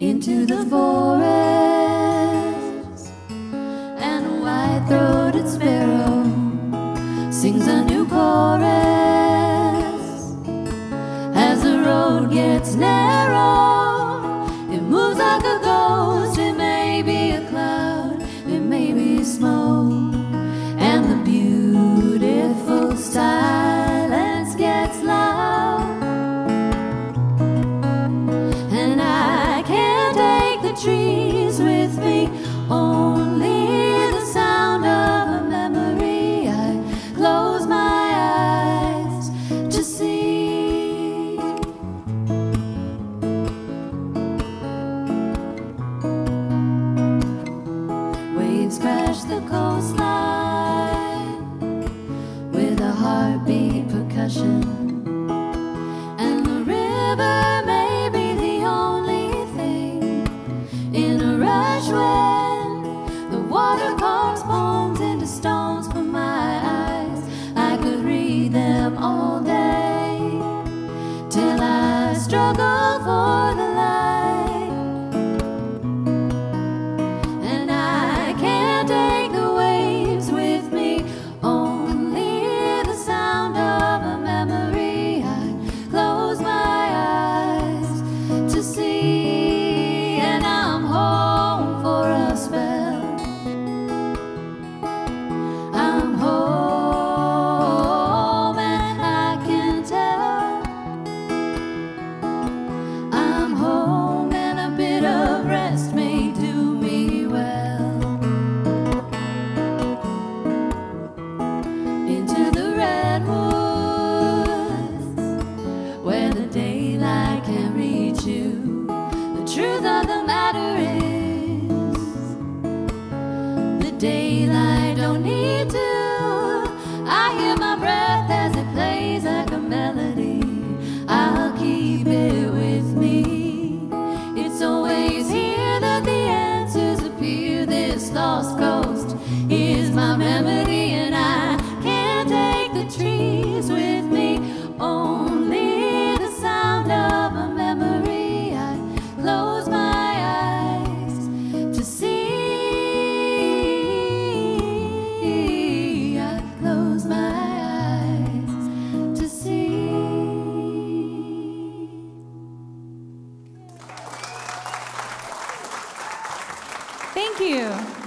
into the forest, and a white-throated sparrow sings a new chorus. As the road gets narrow, it moves like a ghost. It may be a cloud, it may be smoke, and the beautiful silence gets loud. And I can't take the trees with me, only the sound of a memory. I close my eyes to see. Waves crash the coastline with a heartbeat percussion, and the river may be the only thing in a rush when the water carves poems into stones for my eyes. I could read them all day till I struggle for the light, and I can't take the waves with me, only the sound of a memory. I close my eyes to see, and I'm home for a spell. I'm home, and I can tell I'm home, and a bit of rest may do me well. Into the redwoods, where the daylight can reach you. The truth of the matter is, the daylight don't need to. I hear my breath as it plays like a melody. I'll keep it with me. It's always here that the answers appear. This lost coast is my memory, and I can't take the trees with me, only the sound of a memory. I close my eyes to see. I close my eyes to see. Thank you.